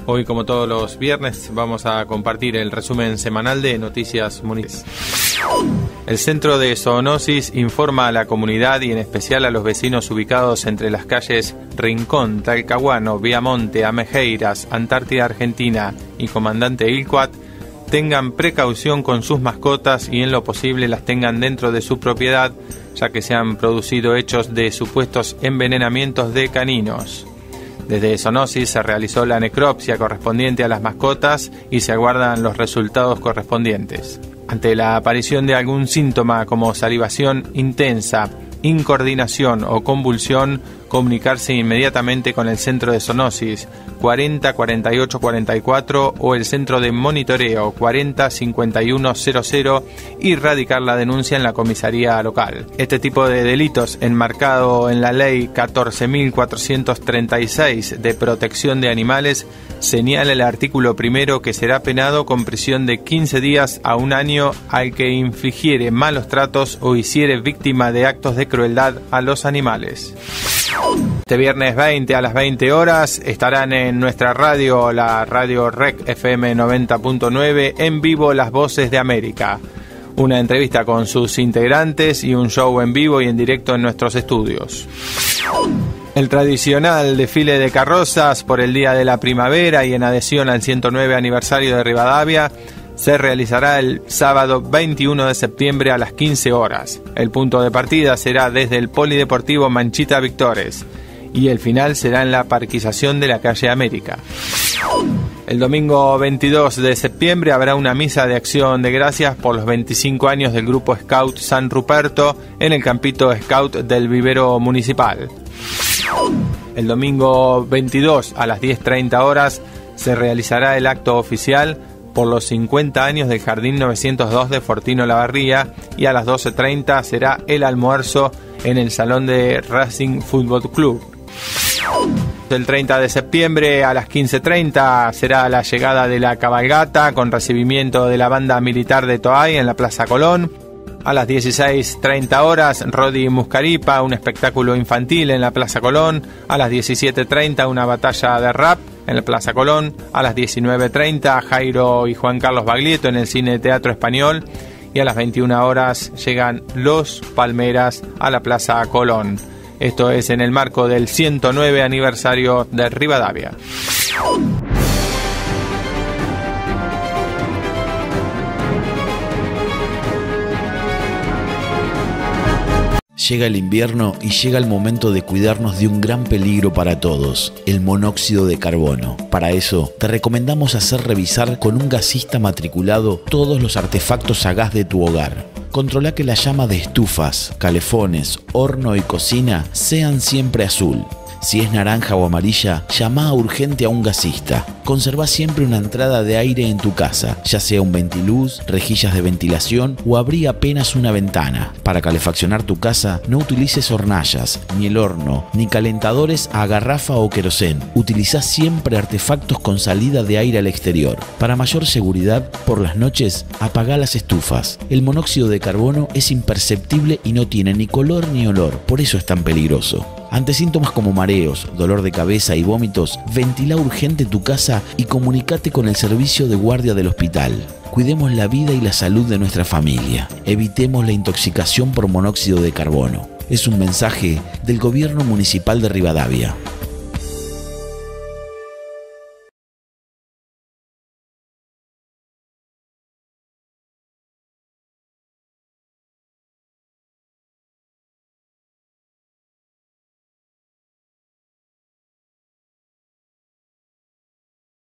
Hoy, como todos los viernes, vamos a compartir el resumen semanal de Noticias Municipales. El Centro de Zoonosis informa a la comunidad y en especial a los vecinos ubicados entre las calles Rincón, Talcahuano, Viamonte, Amejeiras, Antártida Argentina y Comandante Ilcuat, tengan precaución con sus mascotas y en lo posible las tengan dentro de su propiedad, ya que se han producido hechos de supuestos envenenamientos de caninos. Desde Zoonosis se realizó la necropsia correspondiente a las mascotas y se aguardan los resultados correspondientes. Ante la aparición de algún síntoma como salivación intensa, incoordinación o convulsión, comunicarse inmediatamente con el centro de Zoonosis 40 48 44 o el centro de monitoreo 40 51 00 y radicar la denuncia en la comisaría local. Este tipo de delitos, enmarcado en la ley 14.436 de protección de animales, señala el artículo primero que será penado con prisión de 15 días a un año al que infligiere malos tratos o hiciere víctima de actos de crueldad a los animales. Este viernes 20 a las 20 horas estarán en nuestra radio, la radio REC FM 90.9, en vivo Las Voces de América. Una entrevista con sus integrantes y un show en vivo y en directo en nuestros estudios. El tradicional desfile de carrozas por el Día de la Primavera y en adhesión al 109 aniversario de Rivadavia se realizará el sábado 21 de septiembre a las 15 horas. El punto de partida será desde el Polideportivo Manchita Victores y el final será en la parquización de la calle América. El domingo 22 de septiembre habrá una misa de acción de gracias por los 25 años del Grupo Scout San Ruperto en el campito Scout del Vivero Municipal. El domingo 22 a las 10:30 horas se realizará el acto oficial por los 50 años del Jardín 902 de Fortino Lavarría y a las 12:30 será el almuerzo en el Salón de Racing Fútbol Club. El 30 de septiembre a las 15:30 será la llegada de la cabalgata con recibimiento de la banda militar de Toay en la Plaza Colón. A las 16:30 horas, Rodi Muscaripa, un espectáculo infantil en la Plaza Colón. A las 17:30 una batalla de rap en la Plaza Colón. A las 19:30 Jairo y Juan Carlos Baglietto en el Cine Teatro Español. Y a las 21 horas llegan Los Palmeras a la Plaza Colón. Esto es en el marco del 109 aniversario de Rivadavia. Llega el invierno y llega el momento de cuidarnos de un gran peligro para todos, el monóxido de carbono. Para eso, te recomendamos hacer revisar con un gasista matriculado todos los artefactos a gas de tu hogar. Controla que la llama de estufas, calefones, horno y cocina sean siempre azul. Si es naranja o amarilla, llama urgente a un gasista. Conserva siempre una entrada de aire en tu casa, ya sea un ventiluz, rejillas de ventilación o abrí apenas una ventana. Para calefaccionar tu casa, no utilices hornallas, ni el horno, ni calentadores a garrafa o querosén. Utiliza siempre artefactos con salida de aire al exterior. Para mayor seguridad, por las noches, apaga las estufas. El monóxido de carbono es imperceptible y no tiene ni color ni olor, por eso es tan peligroso. Ante síntomas como mareos, dolor de cabeza y vómitos, ventila urgente tu casa y comunícate con el servicio de guardia del hospital. Cuidemos la vida y la salud de nuestra familia. Evitemos la intoxicación por monóxido de carbono. Es un mensaje del Gobierno Municipal de Rivadavia.